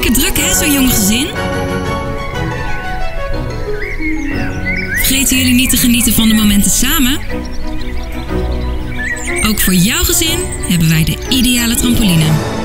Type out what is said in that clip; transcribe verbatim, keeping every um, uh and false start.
Lekker druk hè, zo'n jong gezin? Vergeten jullie niet te genieten van de momenten samen? Ook voor jouw gezin hebben wij de ideale trampoline.